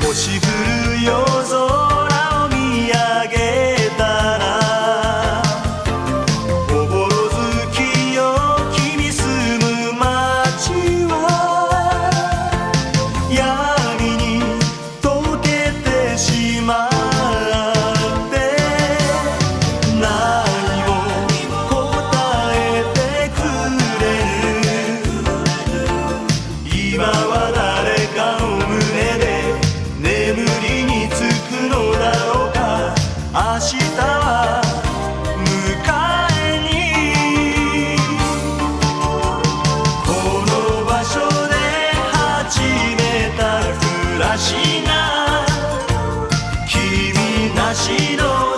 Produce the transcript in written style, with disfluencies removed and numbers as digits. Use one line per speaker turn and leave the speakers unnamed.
星降る夜空を見上げたら、おぼろ月よ君住む街は闇に溶けてしまって、何も答えてくれる。今は誰かの胸で眠りにつくのだろうか。明日は迎えに、この場所で始めた暮らしが君なしの